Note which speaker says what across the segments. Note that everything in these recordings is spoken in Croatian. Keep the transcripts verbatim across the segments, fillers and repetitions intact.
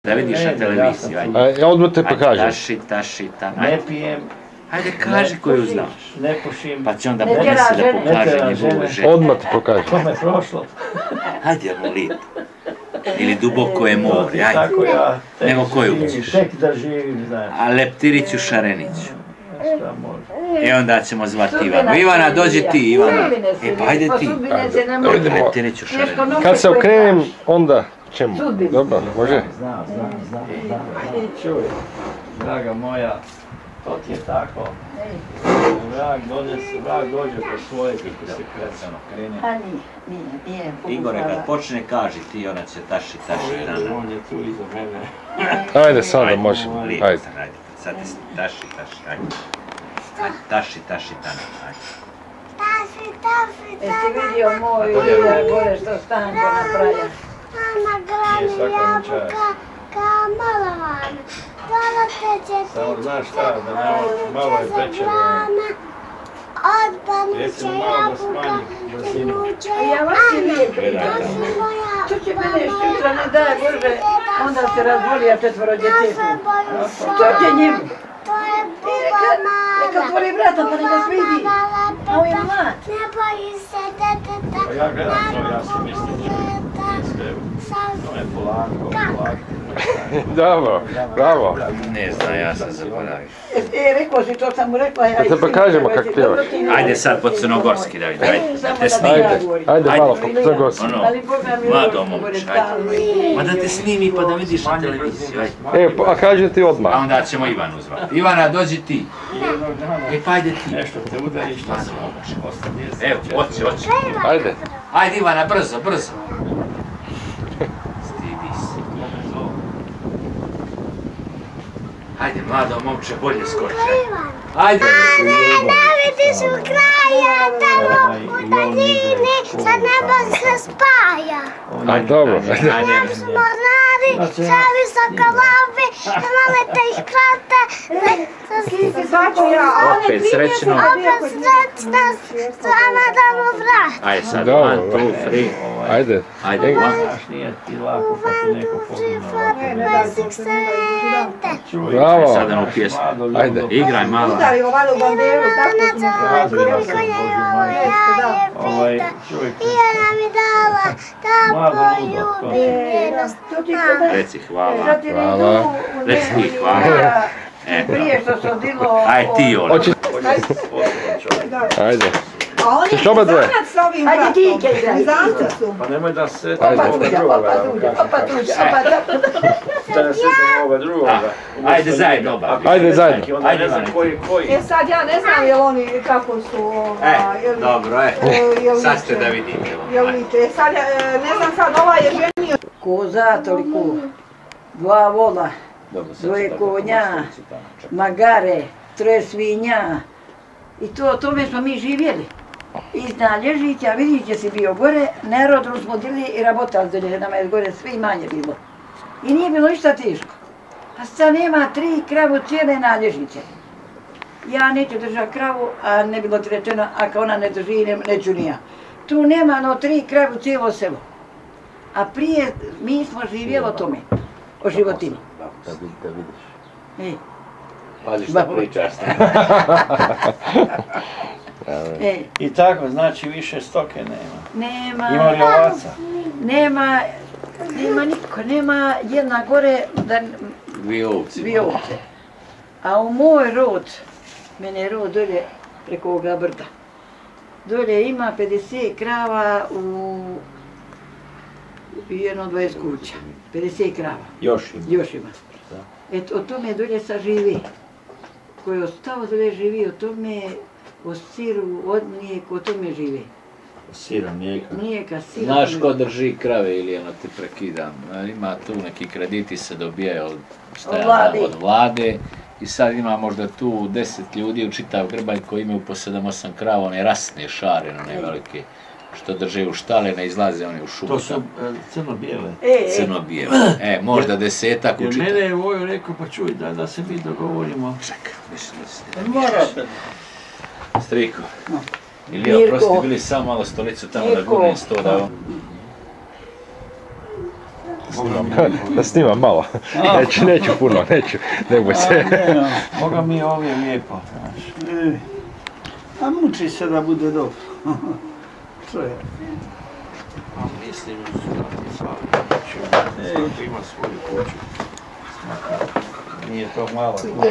Speaker 1: Da vidiš na televiziju,
Speaker 2: ajde. Odmah te pa kažem.
Speaker 1: Taši, taši, taši.
Speaker 3: Ne pijem.
Speaker 1: Hajde, kaži koju znaš.
Speaker 3: Ne pušim.
Speaker 1: Pa će onda ponesi da pokaže njegovu ženu.
Speaker 2: Odmah ti pokažem.
Speaker 3: To me prošlo.
Speaker 1: Hajde, molim. Ili duboko je more, ajde.
Speaker 3: Tako ja.
Speaker 1: Nego koju ćeš?
Speaker 3: Tek da živim, znaš.
Speaker 1: A Leptiriću Šareniću.
Speaker 3: Šta može?
Speaker 1: E onda ćemo zvati Ivana. Ivana, dođi ti, Ivana. E pa ajde ti. Ajde, Leptiriću Šareniću.
Speaker 2: Kad se okrenem, onda ćemo. Dobro, može?
Speaker 3: Znam, znam, znam, znam. Čuj, draga moja, to ti je tako. Vrag donese, vrag dođe po svoje kako se krecano krene.
Speaker 4: A nije, nije, nije.
Speaker 1: Igore, kad počne kaži ti, ona će taši, taši rana.
Speaker 3: On je tu iza mene.
Speaker 2: Ajde, sada možemo.
Speaker 1: Ajde.
Speaker 2: Ajde.
Speaker 1: Sad ti taši, taši, ajde. Ajde, taši, taši, taši, ajde.
Speaker 5: Taši, taši, taši.
Speaker 4: Jesi vidio moj gore što Stanko napravlja?
Speaker 5: Mama grani jabuka ka malavan. Dala teče ti
Speaker 3: Samo znaš šta, da malo je pečeno.
Speaker 5: Odbanuće jabuka ti nuče.
Speaker 4: A ja vas i lijepi. Čo će mene šutra ne daje Bože, onda se razvolija četvoro djetetu. Čo će njemu?
Speaker 5: To je buba mala.
Speaker 4: Neka otvori vrata pa neka se vidi. A on je mlad.
Speaker 5: Ne boji se deteta.
Speaker 3: Pa ja gledam to, ja sam mislim čujem. To je polako, polako.
Speaker 2: Dobro, bravo.
Speaker 1: Ne znam, ja sam zaboravio.
Speaker 4: E, rekao si, to sam mu rekla.
Speaker 2: Da te pa kažemo kak pjevaš.
Speaker 1: Ajde sad po crnogorski da vidim, ajde. Da te snimi.
Speaker 2: Ajde, ajde malo po crnogorski.
Speaker 1: Ono, mlado momče, ajde. Ma da te snimi pa da vidiš na televiziju, ajde.
Speaker 2: E, a kažem ti odmah.
Speaker 1: A onda ćemo Ivanu zvati. Ivana, dođi ti. E, pa ajde ti.
Speaker 3: Nešto te udariš, šta se moguće, ostane.
Speaker 1: Evo, oći, oći.
Speaker 2: Ajde.
Speaker 1: Ajde Ivana, brzo, brzo. Stidi se. Ajde, mlado momče, bolje skoči. Ajde.
Speaker 5: Ne vidiš u kraja, tamo u daljini, sa neba se spaja.
Speaker 2: Ajde, dobro.
Speaker 5: Nam su mornari, sa visoka lavi, malete ih krate.
Speaker 1: Opet srećno.
Speaker 5: Opet srećna, s vama da mu vrat.
Speaker 1: Ajde sad,
Speaker 2: Dobro.
Speaker 1: one, two, three.
Speaker 2: Ajde.
Speaker 1: Ajde, one.
Speaker 3: Znaš, nije ti lako kad ti neko pogledao.
Speaker 5: Basic sente.
Speaker 2: Bravo.
Speaker 1: Sad ono pjesmu.
Speaker 2: Ajde.
Speaker 1: Igraj malo.
Speaker 4: Udari ovalo u banderu, tako smo
Speaker 5: Ona koliko je ovo ja je pita. I ona mi dala da poljubim njenost.
Speaker 1: Reci hvala.
Speaker 2: Hvala.
Speaker 1: Reci ti hvala. E,
Speaker 4: prije što se odilo...
Speaker 1: Ajde ti ono.
Speaker 2: Ajde.
Speaker 6: A oni
Speaker 2: Ćeš oba dve?
Speaker 6: zanac s ovim
Speaker 4: Ajde ti
Speaker 6: bratom.
Speaker 4: Ike igraj.
Speaker 6: Zanca su.
Speaker 3: Pa nemoj da se
Speaker 4: Opa
Speaker 3: ovoga
Speaker 4: tuđa,
Speaker 3: drugoga.
Speaker 4: opa tuđa, opa tuđa, opa tuđa.
Speaker 3: Da ne sjetim ovoga drugoga.
Speaker 1: Ajde zajedno oba.
Speaker 2: Ajde zajedno.
Speaker 3: Onda ne znam koji je koji.
Speaker 6: E sad ja ne znam jel oni kako su...
Speaker 1: E,
Speaker 6: jel-
Speaker 1: dobro, e.
Speaker 6: jel
Speaker 1: Sad ste
Speaker 6: liče.
Speaker 1: da vidite.
Speaker 6: Jel liče. E sad e, ne znam sad ovaj je ženio.
Speaker 4: Koza toliko, dva vola, dvoje konja, magare, troje svinja. I to, o tome smo mi živjeli. Iz Nalježića, Vidiće si bio gore, nerodno smo dili i rabotali dolje, nama je gore sve i manje bilo. I nije bilo ništa teško. A sad nema tri kravu cijele Nalježiće. Ja neću držati kravu, a ne bilo ti rečeno, ako ona ne drži, ne, neću ni ja. Tu nema no tri kravu cijelo selo. A prije mi smo živjeli o tome, o životini.
Speaker 3: Da vidiš.
Speaker 4: E,
Speaker 1: Pazi što pričaš.
Speaker 4: e,
Speaker 3: I tako, znači više stoke nema.
Speaker 4: nema,
Speaker 3: Ima li ovaca?
Speaker 4: nema, nema niko, nema jedna gore da
Speaker 1: Dvije ovci.
Speaker 4: dvije ovce. A u moj rod, mene je rod dolje preko ovoga brda. Dolje ima pedeset krava u jedno dvadeset kuća. pedeset krava.
Speaker 3: Još ima.
Speaker 4: Još ima. Et o tome dolje sad živi. Ko je ostao dolje živi, o tome, o siru, od mlijeka, o tome živi.
Speaker 3: Sira, mlijeka.
Speaker 4: Mlijeka, sira.
Speaker 1: Znaš ko drži krave ili ono te prekidam, ima tu neki krediti se dobijaju od, šta ja znam, od vlade i sad ima možda tu deset ljudi u čitav Grbaj koji imaju po sedam osam krava, one rasne šare, one velike, što drže u štale, ne izlaze oni u šumu.
Speaker 3: To su e, crno-bijele.
Speaker 4: E,
Speaker 1: Crno-bijele, e, možda desetak u
Speaker 3: Jer
Speaker 1: čitav.
Speaker 3: mene je Vojo rekao, pa čuj, da, da se mi dogovorimo.
Speaker 1: Čekaj, mislim da se...
Speaker 3: Morate.
Speaker 1: Striko. Ili ja, prosti, bili samo malo stolicu tamo da gurnem sto da ovo.
Speaker 2: Da snimam malo. Neću, neću puno, neću. Ne boj se.
Speaker 3: Boga mi ovdje lijepo, znaš.
Speaker 7: A muči se da bude dobro. To je.
Speaker 3: A mislim da ti fali. Svako ima svoju kuću. Nije to malo kuća.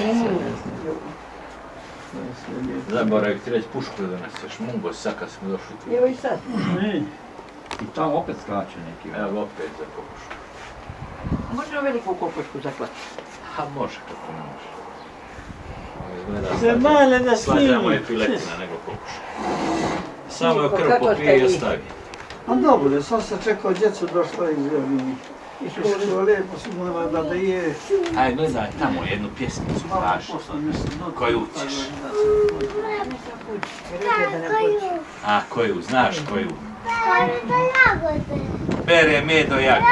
Speaker 1: Zaboravim ti reći pušku da doneseš, mungo sad kad smo došli tu.
Speaker 4: Evo i sad.
Speaker 3: I tamo opet skače neki.
Speaker 1: Evo opet za kokošku.
Speaker 4: Možemo veliku kokošku zaklati?
Speaker 1: A može kako ne može.
Speaker 7: Se male da snimi.
Speaker 1: Slađamo je piletina nego kokošku. Samo je krv popije i ostavi.
Speaker 7: A dobro, sad sam čekao djecu došla iz iz škole, pa su morala da da je...
Speaker 1: Aj, gledaj tamo jednu pjesmicu traži. Koju ćeš? A, koju, znaš koju? Bere medo jagode.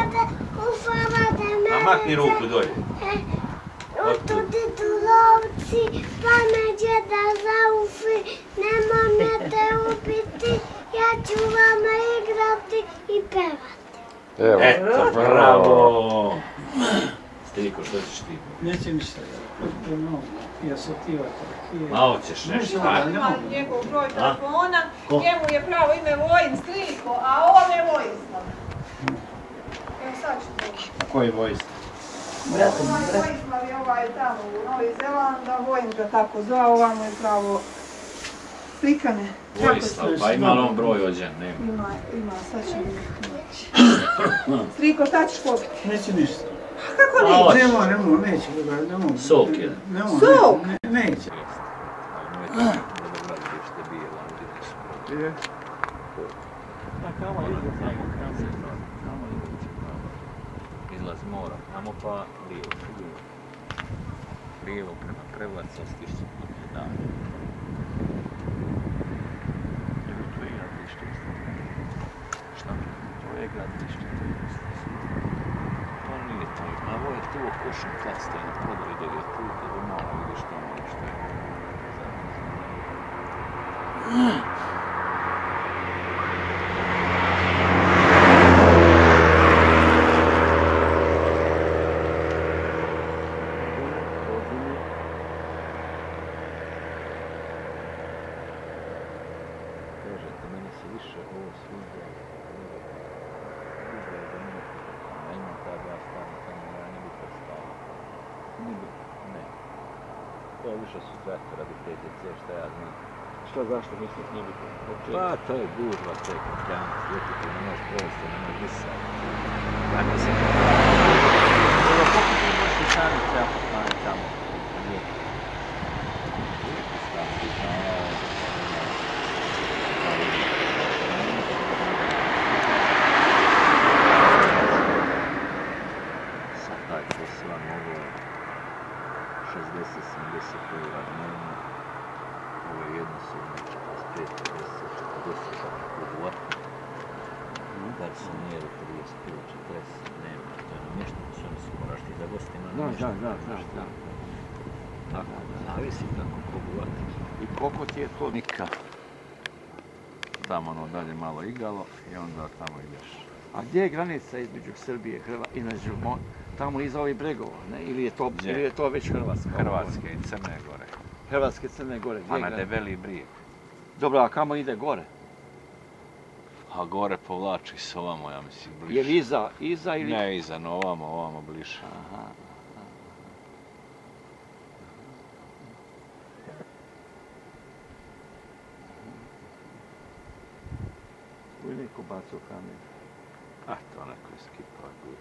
Speaker 1: A makni ruku dolje.
Speaker 5: Otudi tu lovci, pa me djeda zaufi, nemojte ubiti, ja ću vama igrati i pevati.
Speaker 2: Evo.
Speaker 1: Eto, bravo! Striko, što ćeš ti?
Speaker 7: Neće ništa, ja sam tivati.
Speaker 1: Ma hoćeš nešto, ajde.
Speaker 6: Imam njegov broj telefona, njemu je pravo ime Vojin Striko, a on je Vojislav. Evo sad ću to.
Speaker 3: Koji Vojislav?
Speaker 6: Vojislav je ovaj tamo u Novi Zelanda, Vojin ga tako zvao, ovamo je pravo Strikane.
Speaker 1: Vojislav, pa ima li on broj ođen? Nema.
Speaker 6: Ima, ima, sad ću mi naći. Striko, šta ćeš popiti?
Speaker 7: Neće ništa.
Speaker 6: Kako neće?
Speaker 7: Nemo, nemo, neće. Nemo.
Speaker 1: Sok jedan.
Speaker 6: Sok?
Speaker 7: Neće.
Speaker 1: Izlaz mora, tamo pa lijevo. Lijevo prema Prevlaca, stišće. Da. To je gradilište. Šta? To je gradilište. To nije to. Ovo je tu okošen klaster na podru i dok je tu, kada malo vidiš tamo nešto je. To je više su zvrata radi te djece, šta ja znam.
Speaker 3: Što, zašto misliš nije bitno?
Speaker 1: Pa, to je gužva, te kopljanice, ljepite, ne možeš provesti, ne možeš disati. Ja mislim da... Evo, koliko ti možeš i sami treba postaviti tamo? Lijepo. Lijepo staviti tamo. Sad taj poslan ovo je šezdeset sedamdeset eura dnevno. Ovo je jednosobno četrdeset pet pedeset četrdeset kupovati. Garsonijeri trideset pet četrdeset dnevno. To je namještenici, oni su moraš ti za gostima namještenici.
Speaker 3: Da, da, da, da.
Speaker 1: Tako, zavisi kako kupovati.
Speaker 3: I koliko ti je to?
Speaker 1: Nika. Tamo ono dalje malo igalo i onda tamo ideš.
Speaker 3: A gdje je granica između Srbije i između tamo iza ovih bregova, ne? Ili je to, ili je to već Hrvatska?
Speaker 1: Hrvatske i Crne Gore.
Speaker 3: Hrvatske i Crne Gore, gdje
Speaker 1: A
Speaker 3: je
Speaker 1: na
Speaker 3: granica?
Speaker 1: Debeli brijeg.
Speaker 3: Dobro, a kamo ide gore?
Speaker 1: A gore povlači se ovamo, ja mislim, bliže.
Speaker 3: Je li iza, iza ili...
Speaker 1: Ne iza, no ovamo, ovamo bliže.
Speaker 3: Aha. Tu je neko bacao kamen.
Speaker 1: A, to neko je skipao gudu.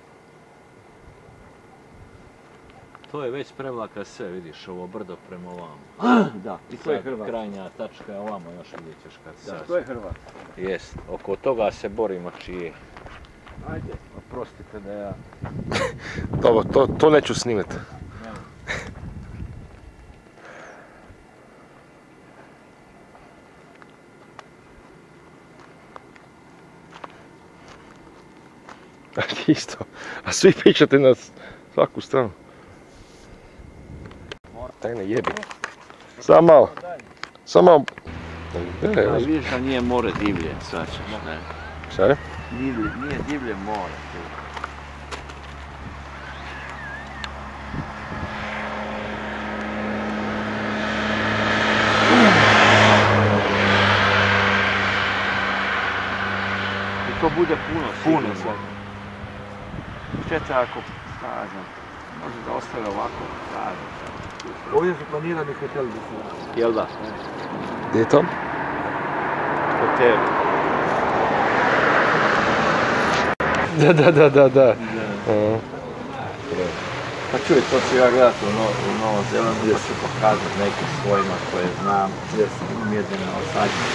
Speaker 1: To je već Prevlaka sve, vidiš, ovo brdo prema ovamo.
Speaker 3: Da, i to je Hrvatska.
Speaker 1: Krajnja tačka je ovamo, još vidjet ćeš kad se...
Speaker 3: Da, to je Hrvatska.
Speaker 1: Jest, oko toga se borimo čije.
Speaker 3: Ajde.
Speaker 1: Oprostite da ja...
Speaker 2: Dobro, to, to neću snimati. Isto, a svi pričate na svaku stranu. Taj ne jebi. Samo malo. Samo malo. Ne,
Speaker 3: A vidiš da nije more divlje, svačaš, ne?
Speaker 2: Šta je?
Speaker 3: Divlje, nije divlje more. pune sve. Šteta ako, šta znam, može da ostave ovako, kažem. Ovdje su planirani hoteli da su. Jel da?
Speaker 2: Gdje je to?
Speaker 3: Hotel.
Speaker 2: Da, da, da, da, da.
Speaker 3: Pa čuj, to ću ja gledati u Novom Zelandu, pa ću pokazati nekim svojima koje znam. Imam jedine osadnje.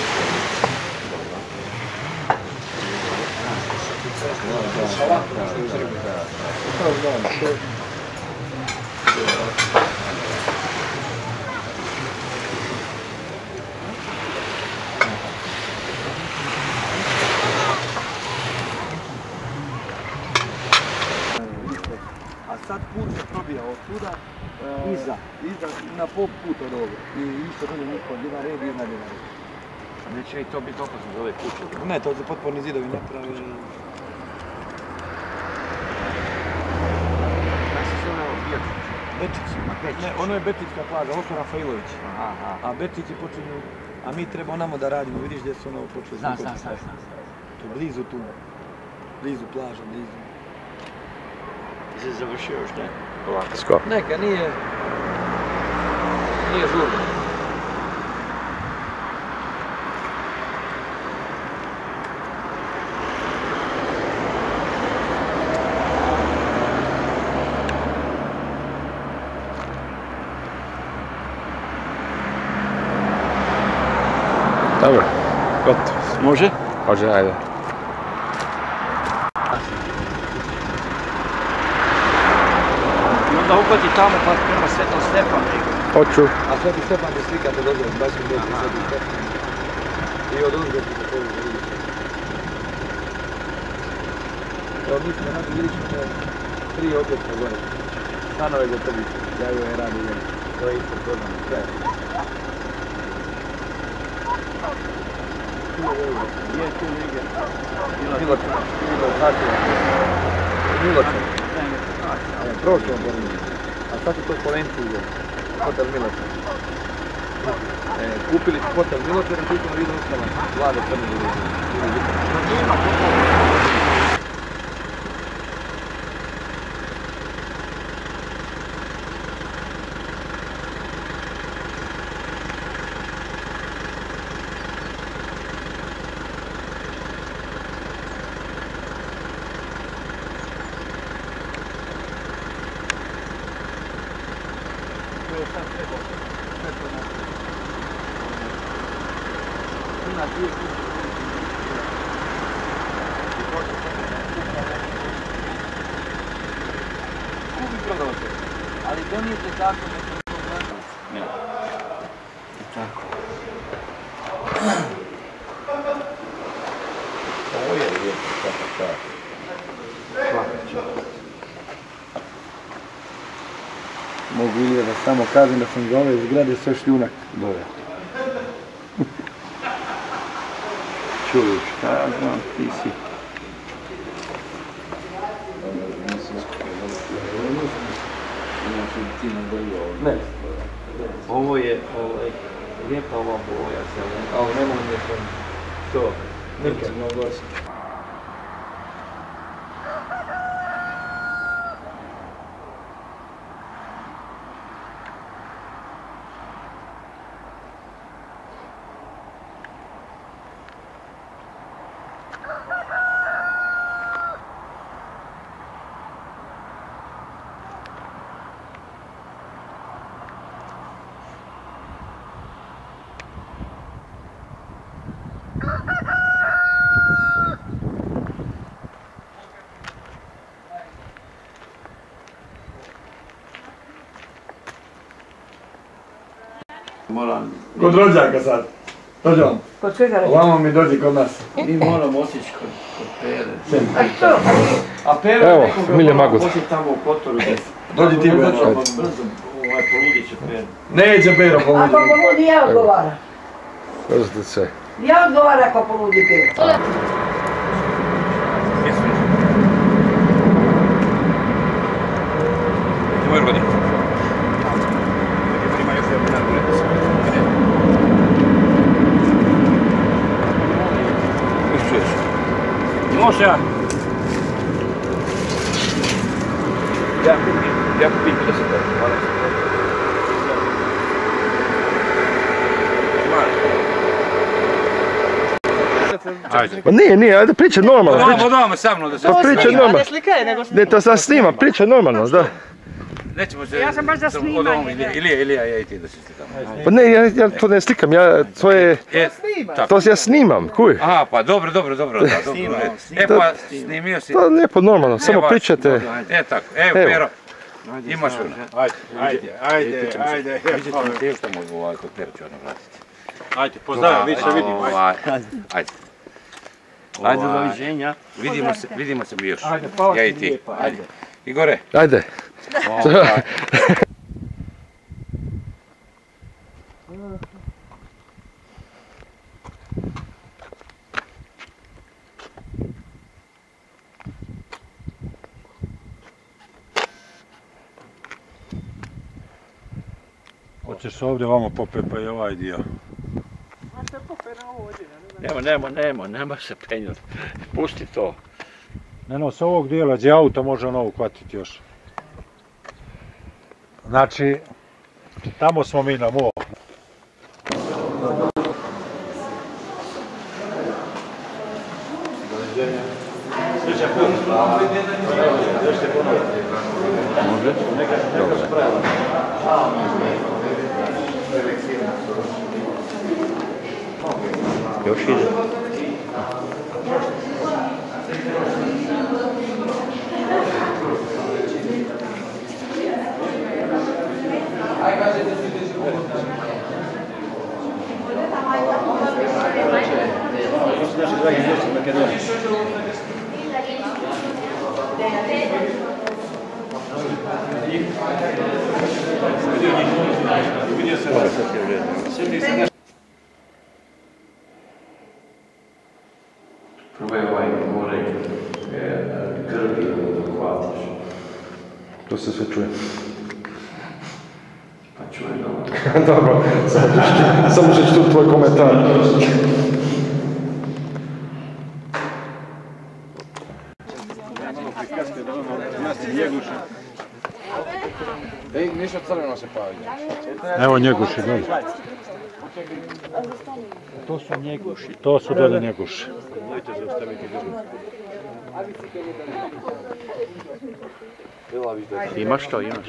Speaker 8: A sad put se probija od tuda, iza, iza, na pol put od ovoga. I isto dolje niko, jedan red, jedna jedna red.
Speaker 3: Neće i to biti opasno za ove kuće.
Speaker 8: Ne, to se potporni zidovi napravi.
Speaker 3: Kako se zove ovo Bečić?
Speaker 8: Bečić. Ne, ono je Bečićka plaža, ovo su Rafailović. A Bečići počinju, a mi treba onamo da radimo, vidiš gdje su ono počeli.
Speaker 3: Znam, znam, znam.
Speaker 8: Tu blizu tu, blizu plaža, blizu.
Speaker 3: Ti se završio još ne?
Speaker 2: Ovako. Skoro.
Speaker 8: Neka, nije, nije žurno.
Speaker 2: Dobro, gotovo.
Speaker 3: Može?
Speaker 2: Može, ajde.
Speaker 3: I onda uhvati tamo pa prema Svetom Stefanu.
Speaker 2: Hoću.
Speaker 8: A Sveti Stefan je slikate dobro, baš mi dođe Sveti Stefan. I od uzgo ti također da vidite. Evo mi smo naši vidit ćemo tri objekta gore. Stanove Gotovića, javio je radi jedan. To je isto to nam sve.
Speaker 3: Gdje je tu negdje?
Speaker 8: Miločan. Miločan. Prošlo on Bornije. A sad su to Polenci ide. Hotel Miločan. Kupili su hotel Miločan, a tu smo vidio ostala Vlada Crne ljudi.
Speaker 3: Ali donijete tako neko problema. Ne. Tako. Ovo je lijepo, tako tako.
Speaker 8: Mogu ili da samo kažem da sam za ove zgrade sve šljunak doveo.
Speaker 3: Čuj, šta ja znam, ti si.
Speaker 8: Ne.
Speaker 3: Ovo je ovaj, lijepa ova boja zelena.
Speaker 8: A ovo nema gdje sam to. Nikad.
Speaker 3: Moram...
Speaker 8: Kod rođaka sad. Dođe on.
Speaker 4: Kod čega reći?
Speaker 8: Ovamo mi dođi kod nas.
Speaker 3: Mi moramo otići kod, kod Pere.
Speaker 4: A što?
Speaker 3: A Pere
Speaker 2: Evo,
Speaker 3: nekoga
Speaker 2: Milje
Speaker 3: moramo
Speaker 2: Magut.
Speaker 3: posjeti tamo u Kotoru.
Speaker 8: Dođi ti, Beno.
Speaker 3: Brzo, ovaj, poludit će Pere.
Speaker 8: Neće Pero
Speaker 4: Ako
Speaker 8: pomoći.
Speaker 4: poludi, ja odgovara.
Speaker 2: Pazite se.
Speaker 4: Ja odgovara ako poludi Pero.
Speaker 3: Moje rodine. Može ja.
Speaker 8: Ja kupim, ja kupim pedeset eura.
Speaker 2: Ma nije, nije, ajde pričaj normalno.
Speaker 8: Odamo, odamo sa mnom da se...
Speaker 2: Pa pričaj normalno.
Speaker 6: Ne slikaj, nego
Speaker 2: Ne, to sad snimam, pričaj normalno, da.
Speaker 8: Nećemo se...
Speaker 6: Ja sam baš za snimanje.
Speaker 8: Ilija, Ilija, ja i ti da se slikamo.
Speaker 2: Pa ne, ja, ja to ne slikam, ja, to je... To ja snimam, kuj.
Speaker 8: Aha, pa dobro, dobro, dobro. E pa, snimio si...
Speaker 2: To je lijepo normalno, samo pričate.
Speaker 8: E tako, evo Pero. Imaš vrlo.
Speaker 9: Ajde, ajde, ajde, ajde.
Speaker 8: Vidite mi te što mogu ovaj kod Pero ću ono vratiti.
Speaker 9: Ajde, pozdravljam, vi se vidimo.
Speaker 8: Ajde.
Speaker 3: Ajde, doviđenja.
Speaker 8: Vidimo se, vidimo se mi još.
Speaker 9: Ajde, hvala
Speaker 8: Ja i
Speaker 9: ti
Speaker 8: ti.
Speaker 9: lijepa,
Speaker 8: Ajde. Igore.
Speaker 2: Ajde.
Speaker 9: Hoćeš ovdje vamo popet pa i ovaj dio.
Speaker 3: Nema, nema, nema, nema se penjati. Pusti to.
Speaker 9: Ne no, s ovog dijela gdje auto može ono uhvatiti još. Znači, tamo smo mi na moru.
Speaker 3: Može? Dobro. Još ide. Probaj ovaj more grbi da hvatiš.
Speaker 2: To se sve čuje.
Speaker 3: Pa čuje dobro.
Speaker 2: Dobro, samo ćeš tu tvoj komentar.
Speaker 1: Ej, ništa crveno se pavi.
Speaker 9: Evo njeguši dole. To su njeguši. To su dole njeguši.
Speaker 3: Imaš to, imaš.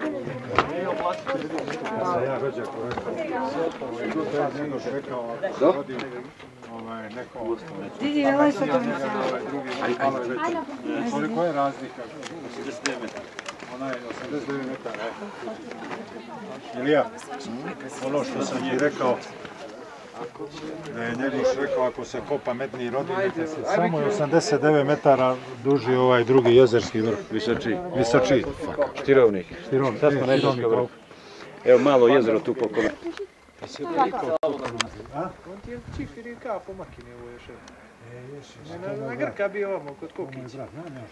Speaker 9: Ja sam ja rođak rekao. To je njegoš rekao. Rodim neko...
Speaker 4: Didi, ovaj sad to mi se...
Speaker 9: Koliko je razlika? osamdeset devet metara. Ona je osamdeset devet metara. Ilija, ono što sam njih rekao, da je Njegoš rekao ako se kopa medni rodine, samo je osamdeset devet metara duži ovaj drugi jezerski vrh.
Speaker 3: Visoči.
Speaker 9: Visoči.
Speaker 3: Štirovnik.
Speaker 9: Štirovnik. Sad smo najdošli vrh.
Speaker 3: Evo malo jezero tu pokolo.
Speaker 8: On ti je čifiri ka po makine ovo još. Na Grka bio ovamo kod Kukića.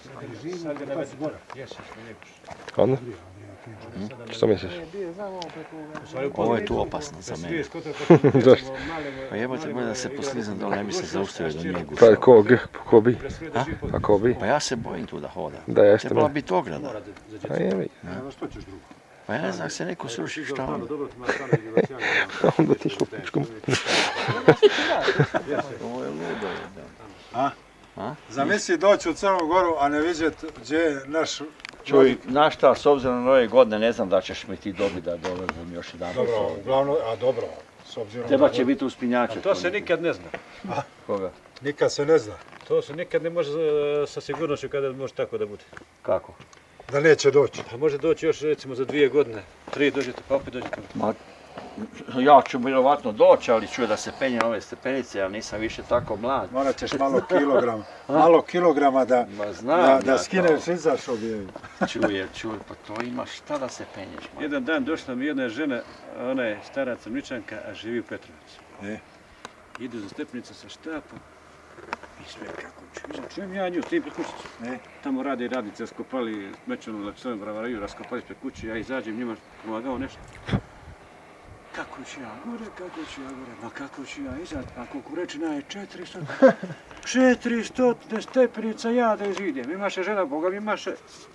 Speaker 2: Onda? Što misliš?
Speaker 3: Ovo je tu opasno za mene.
Speaker 2: Zašto?
Speaker 3: Pa jebate moj da se poslizam dole, ne bi se zaustavio do njegu.
Speaker 2: Pa ko, ko bi?
Speaker 3: A?
Speaker 2: A ko bi?
Speaker 3: Pa ja se bojim tu da hoda.
Speaker 2: Da, jeste
Speaker 3: Trebala
Speaker 2: me.
Speaker 3: biti ograda.
Speaker 2: A jevi.
Speaker 3: Pa ja ne znam, se neko sruši šta ono.
Speaker 2: Onda ti šlo pičkom.
Speaker 3: Ovo je ludo.
Speaker 9: A?
Speaker 3: A?
Speaker 9: Zamisli doći u Crnu Goru, a ne vidjeti gdje je naš...
Speaker 3: Čuj, znaš šta, s obzirom na ove godine, ne znam da ćeš mi ti dobiti da dolazim još jedan.
Speaker 9: Dobro, glavno, a dobro, s obzirom...
Speaker 3: Treba će biti uspinjače.
Speaker 8: To se nikad ne zna.
Speaker 3: Koga?
Speaker 9: Nikad se ne zna.
Speaker 8: To se nikad ne može sa sigurnošću kada može tako da bude.
Speaker 3: Kako?
Speaker 9: Da neće doći.
Speaker 8: Pa može doći još recimo za dvije godine, tri dođete pa opet dođete.
Speaker 3: Ma, ja ću vjerovatno doći, ali čujem da se penje ove stepenice, ja nisam više tako mlad.
Speaker 9: Morat ćeš malo kilograma, malo kilograma da,
Speaker 3: Ma znam
Speaker 9: da,
Speaker 3: ja
Speaker 9: da
Speaker 3: to.
Speaker 9: skineš izaš objevi.
Speaker 3: Čuje, čuje, pa to imaš šta da se penješ. ma.
Speaker 8: Jedan dan došla mi jedna žena, ona je stara Crničanka, a živi u Petrovcu.
Speaker 9: E.
Speaker 8: Idu za stepnicu sa štapom i sve kako čujem. Čujem ja nju, stim pred kućicu.
Speaker 9: E.
Speaker 8: Tamo rade radnice, skopali smećanu laksovom bravaraju, raskopali ispred kuće, ja izađem njima, pomagao nešto. Kako ću ja gore, kako ću ja gore, ma kako ću ja izaći, a kukurečina je četiristo, četiristo stepenica ja da izidem. Imaše žena, Boga mi imaše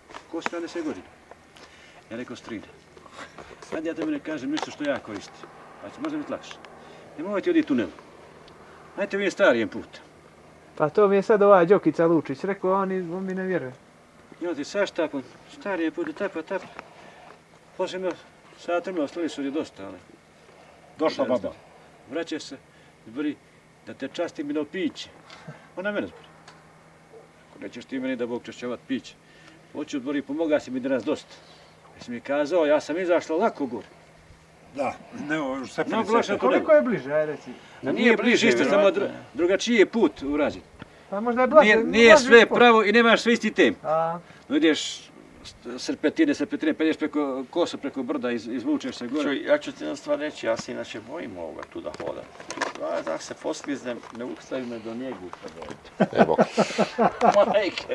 Speaker 8: ko sedamdeset godina. Ja rekao, strine, hajde ja tebi ne kažem nešto što ja koristim, pa će možda biti lakše. Nemojte odi tunel. Hajde vi je starijem puta.
Speaker 10: Pa to mi je sad ova Đokica Lučić rekao, on mi ne vjeruje.
Speaker 8: I on ti saštapom, starijem puta, tapa, tapa. Poslije me sad trmao, stoli su je dosta, ali...
Speaker 9: Došla baba.
Speaker 8: Vraća se, zbori, da te časti mi na piće. Ona mene zbori. Ako nećeš ti meni da Bog čašćavat piće. Hoću zbori, pomoga si mi danas dosta. Jesi mi kazao, ja sam izašla lako gore.
Speaker 9: Da, ne, u stepenice.
Speaker 8: No,
Speaker 10: koliko je bliže, aj reci?
Speaker 8: Nije bliže isto, samo drugačiji je put urađen.
Speaker 10: Pa možda je blaže.
Speaker 8: Nije sve pravo i nemaš sve isti tem. No ideš srpetine, srpetine, pelješ preko kosa, preko brda, izvučeš se gore.
Speaker 3: Čuj, ja ću ti jedna stvar reći, ja se inače bojim ovoga tu da hodam. Da se poskliznem, ne ustavi me do njegu.
Speaker 2: Evo.
Speaker 3: Majke.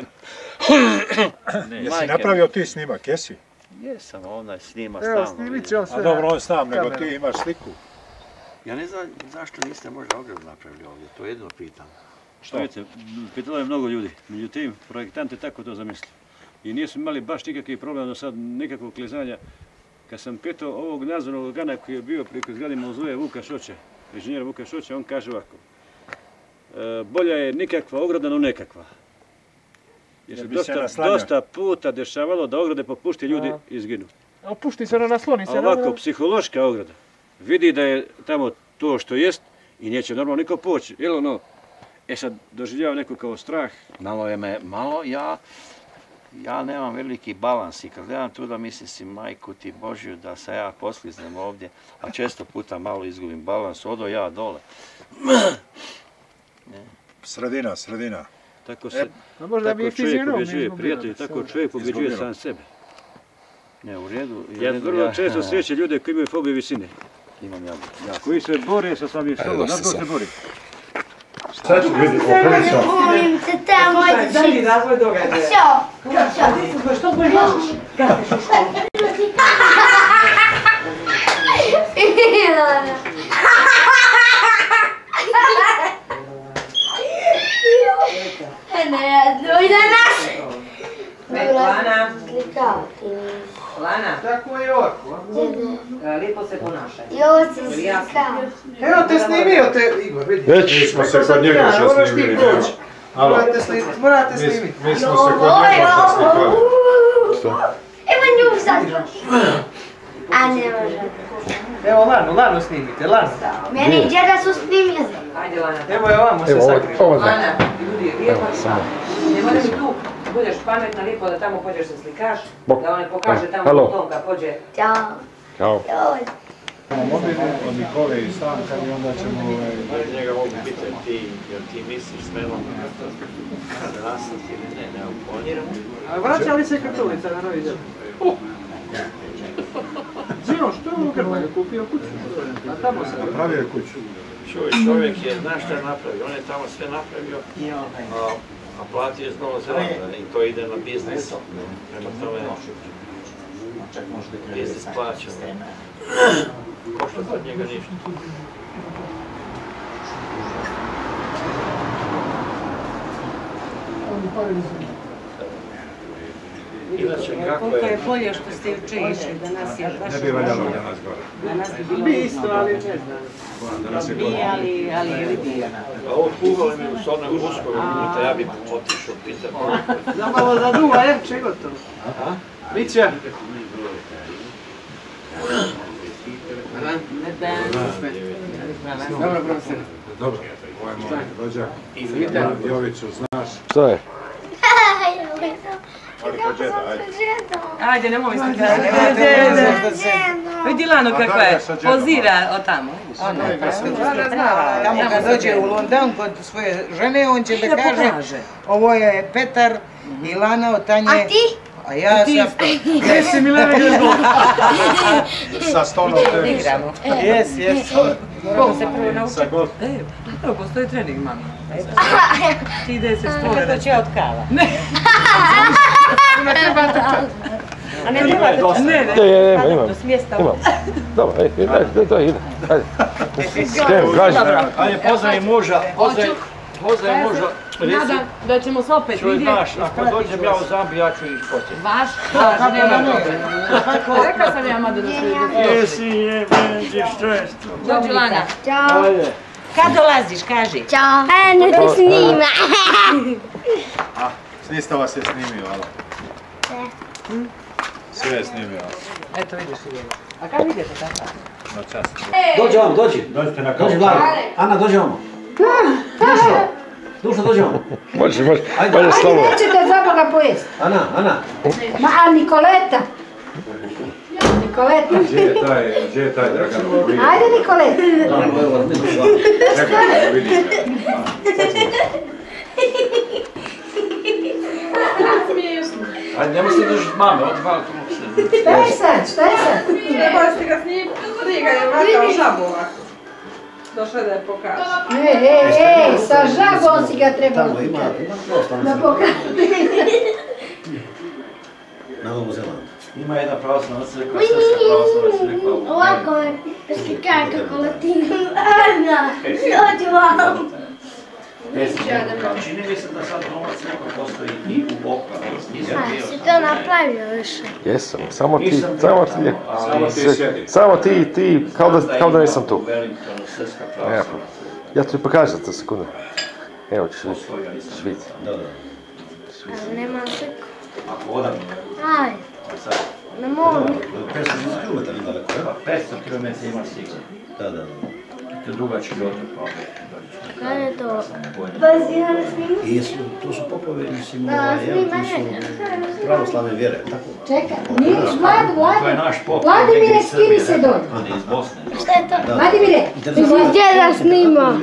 Speaker 9: Jesi napravio ti snimak, jesi?
Speaker 3: Jesam, onaj snima stalno.
Speaker 10: Evo, snimit će on sve.
Speaker 9: A dobro, on znam, nego ti imaš sliku.
Speaker 3: Ja ne znam zašto niste možda ograd napravili ovdje, to je jedno pitanje.
Speaker 8: Što? Vidite, pitalo je mnogo ljudi, međutim, projektant je tako to zamislio. I nisu imali baš nikakvih problema do sad, nikakvog klizanja. Kad sam pitao ovog nadzornog organa koji je bio preko zgrade Mauzoleja Vuka Šoća, inženjera Vuka Šoća, on kaže ovako. Bolja je nikakva ograda, no nekakva. Jer se dosta puta dešavalo da ograde popušti ljudi izginu.
Speaker 10: Opušti se ona, nasloni se.
Speaker 8: A ovako, psihološka ograda vidi da je tamo to što jest i neće normalno niko poći. Jel ono, e sad doživljava neko kao strah.
Speaker 3: Malo je me, malo ja, ja nemam veliki balans i kad gledam tu da mislim si majku ti Božju da se ja poskliznem ovdje, a često puta malo izgubim balans, odo ja dole.
Speaker 9: Sredina, sredina.
Speaker 8: Tako se, tako čovjek pobjeđuje prijatelji, tako čovjek pobjeđuje sam sebe.
Speaker 3: Ne, u redu.
Speaker 8: Ja vrlo često sreće ljude koji imaju fobiju visine.
Speaker 3: Imam ja.
Speaker 8: Koji se bore sa samim sobom, na to se bori.
Speaker 9: Sad ću vidjeti, okreni sam.
Speaker 5: Molim te, tamo ide
Speaker 4: Dalje razvoj događaja.
Speaker 5: Što? Što?
Speaker 4: Što bolje možeš? Gasiš u školu.
Speaker 5: Ne, doj da nas!
Speaker 4: Lana.
Speaker 5: Slikavati.
Speaker 4: Lana.
Speaker 10: Tako je ovako.
Speaker 4: Lijepo se ponašaj.
Speaker 5: I ovo se slikavati.
Speaker 10: Evo te snimio te, Igor, vidi.
Speaker 9: Već smo se kod njega što snimili.
Speaker 10: Morate snimiti.
Speaker 9: Mi smo se kod njega što slikali.
Speaker 5: Evo nju sad. A ne može.
Speaker 10: Evo Lanu, Lanu snimite, Lanu.
Speaker 5: Meni i džeda su snimili.
Speaker 4: Ajde Lana.
Speaker 10: Evo je ovamo se sakrio.
Speaker 4: Lana, ljudi, lijepo ima. Ne moraš tu, budeš pametna, lijepo da tamo pođeš se slikaš, da on ne pokaže tamo u tom kad pođe.
Speaker 5: Ćao.
Speaker 2: Ćao.
Speaker 9: Od Nikole i Stanka i onda ćemo...
Speaker 3: Njega mogu pitati ti, jer ti misliš s menom da nastati ili ne, ne uponiram.
Speaker 10: A vraća li se Krtulica na Novi Đel? Zino, što je ovo Grmanje kupio kuću? A tamo se
Speaker 9: napravio kuću.
Speaker 3: Čuj, čovjek je, znaš šta je napravio, on je tamo sve napravio, a platio je s Novo Zelanda i to ide na biznis. Prema tome, biznis plaća. Košta od njega ništa. Inače, kako je...
Speaker 4: Koliko je bolje što ste juče išli, da nas je baš...
Speaker 9: Ne bi valjalo da nas gore.
Speaker 4: Da nas bi bilo...
Speaker 10: Mi isto, ali ne znam.
Speaker 4: Mi, ali, ali vidi.
Speaker 3: A ovo kuhali mi u sobnoj Uskoj minuta, ja bi otišao pitat.
Speaker 10: Da malo zaduva, Erče, gotovo. Mića. Dobro, profesor.
Speaker 9: Dobro, ovo je moj rođak. Ivan Joviću, znaš.
Speaker 2: Šta je?
Speaker 4: Ajde, nemoj se kada. Vidi Lano kakva je, pozira od tamo.
Speaker 11: Ona zna, tamo kad dođe u London kod svoje žene, on će da kaže ovo je Petar i Lana od Tanje.
Speaker 5: A ti?
Speaker 11: A ja sam...
Speaker 10: Gdje si Milena Grgo?
Speaker 9: Sa stonom te...
Speaker 11: Igramo. Jes, jes.
Speaker 4: Moramo se prvo naučiti. E, evo, postoji trening, mami. Ti ide se stvore.
Speaker 11: To će od kava.
Speaker 4: Ne.
Speaker 10: Ima treba trčati.
Speaker 4: A ne treba trčati. Ne, ne.
Speaker 2: Ne, ne, imam.
Speaker 4: Do smjesta.
Speaker 2: Imam. Dobro, ej, ajde, to ide. Ajde. Skrem, gaži.
Speaker 8: Ajde, pozdravi muža. Pozdravi muža.
Speaker 6: Nadam da ćemo se opet
Speaker 8: Čuj,
Speaker 6: vidjeti.
Speaker 8: znaš, ako dođem ja u Zambiju, ja ću ići poslije.
Speaker 6: Vaš? Vaš, nema noge. Rekla sam ja, Mado, da ću vidjeti.
Speaker 8: Jesi, jebenđi, štesto.
Speaker 6: Dođi, Lana.
Speaker 5: Ćao.
Speaker 11: Kad dolaziš, kaži?
Speaker 5: Ćao. E, ne te snima.
Speaker 9: Snistava se snimio, alo. Sve je snimio.
Speaker 11: Eto vidiš i vidiš. A kad vidite tako?
Speaker 9: Na čast.
Speaker 12: Dođi vam, dođi.
Speaker 9: Dođite na kavu.
Speaker 12: Dođi Vlado. Ana, dođi vam. Dušo. Dušo, dođi vam.
Speaker 2: Može, može.
Speaker 12: Ajde,
Speaker 2: Ajde, slavo.
Speaker 13: Ajde, nećete za Boga pojesti.
Speaker 12: Ana, Ana.
Speaker 13: Ma, a Nikoleta? Nikoleta.
Speaker 9: Gdje je taj, gdje je taj Dragan?
Speaker 13: Ajde, Nikoleta.
Speaker 9: Čekaj, da vidim.
Speaker 3: Ajde, nemoj se držati mame, odvala tu se.
Speaker 13: Šta je sad, šta je sad?
Speaker 6: Ne možete ga snimiti, Riga je vatao žabu ovako. Došla da je pokaže.
Speaker 13: E, e, e, sa žabom si ga trebalo da pokaže.
Speaker 12: Na Novu Zelandu.
Speaker 3: Ima jedna pravoslavna crkva, srpska pravoslavna crkva.
Speaker 5: Ovako je, skakaj kako letim. Ana, dođi vam.
Speaker 3: Čini mi se da sad nova crkva postoji i u Boka.
Speaker 5: A, si to napravio više?
Speaker 2: Jesam, samo ti, samo ti,
Speaker 9: Samo ti sjedi.
Speaker 2: samo ti, ti, kao da, kao da nisam tu.
Speaker 3: Wellingtonu, srpska
Speaker 2: Evo,
Speaker 3: pravoslavna
Speaker 2: ja ću ti pokazati za sekundu. Evo ćeš vidjeti, ćeš vidjeti.
Speaker 12: Da, da.
Speaker 5: Ali nema sliku.
Speaker 3: Ako odavno.
Speaker 5: Ajde. Ne mogu.
Speaker 12: petsto kilometara daleko, je?
Speaker 3: petsto kilometara ima sigurno.
Speaker 12: Da, da.
Speaker 3: To je dugački otok.
Speaker 5: Kada je to? Bazi na snimu?
Speaker 12: I jesu, to su popovi, mislim,
Speaker 5: Da,
Speaker 12: ovaj, evo,
Speaker 5: snima
Speaker 12: ti
Speaker 5: njega.
Speaker 12: su pravoslavne vjere, tako?
Speaker 13: Čekaj, niš, Vlad, Vlad.
Speaker 3: To je naš pop.
Speaker 13: Vladimire, skini se dolje.
Speaker 3: On je iz Bosne.
Speaker 5: Šta je to?
Speaker 13: Vladimire.
Speaker 5: Gdje da snima?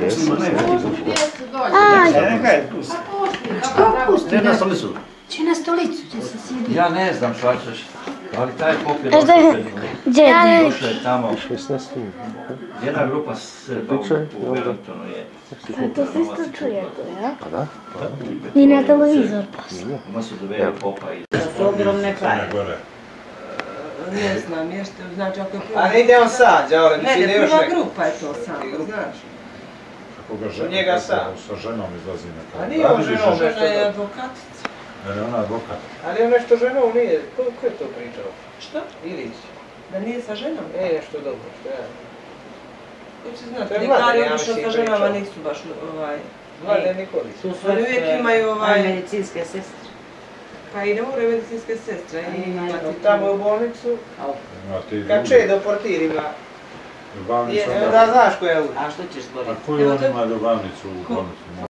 Speaker 5: Ajde.
Speaker 8: Nekaj, pusti.
Speaker 13: Što pusti?
Speaker 12: Ne, na stolicu.
Speaker 13: Će na stolicu, će se sjediti.
Speaker 3: Ja ne znam šta ćeš, ali taj pop je
Speaker 5: Šta
Speaker 3: dosta
Speaker 5: je?
Speaker 3: predivno.
Speaker 5: Gdje je?
Speaker 3: Došao je tamo,
Speaker 2: šesnaest.
Speaker 3: jedna grupa Srba u u Wellingtonu je.
Speaker 5: A to se isto čuje tu, ja?
Speaker 2: Pa da.
Speaker 5: Ni na televizor poslije.
Speaker 3: Ima su doveli popa i...
Speaker 11: Da su ogromne pare.
Speaker 9: Gore.
Speaker 6: Ne znam, jeste, znači ako je prva...
Speaker 11: A ne ide on sad, Đaole,
Speaker 6: Ne,
Speaker 11: mislim da
Speaker 6: ne,
Speaker 11: je još
Speaker 6: prva
Speaker 11: neko.
Speaker 6: grupa je to samo, znaš.
Speaker 9: Kako ga žena,
Speaker 11: Njega
Speaker 9: kako
Speaker 11: sam.
Speaker 9: sa ženom izlazi na
Speaker 11: A
Speaker 9: kraju.
Speaker 11: nije on
Speaker 9: Radi li
Speaker 11: ženom
Speaker 9: žena?
Speaker 11: nešto
Speaker 6: Žena je
Speaker 11: dobro.
Speaker 6: advokatica.
Speaker 9: Ne, ne, ona je advokat.
Speaker 11: Ali on nešto ženom nije, ko, ko je to pričao?
Speaker 6: Što?
Speaker 11: Ilić.
Speaker 6: Da nije sa ženom?
Speaker 11: E, nešto dobro, što ja.
Speaker 6: Uopće znate,
Speaker 11: To je
Speaker 6: ljekari
Speaker 11: Mladen, ja
Speaker 6: obično
Speaker 11: mislim,
Speaker 6: sa ženama
Speaker 11: pričao.
Speaker 6: nisu baš ovaj...
Speaker 11: Mladen Nikolić.
Speaker 6: Tu su oni uvijek imaju ovaj...
Speaker 11: medicinske sestre.
Speaker 6: Pa i ne moraju medicinske sestre. I imati
Speaker 11: Tamo u bolnicu,
Speaker 9: Ima ti
Speaker 11: kad
Speaker 9: drugi.
Speaker 11: Čedo portir ima.
Speaker 9: Ljubavnica.
Speaker 11: Je, da znaš ko je ovdje.
Speaker 6: A što ćeš zboriti?
Speaker 9: A koju on ima ljubavnicu u bolnicu?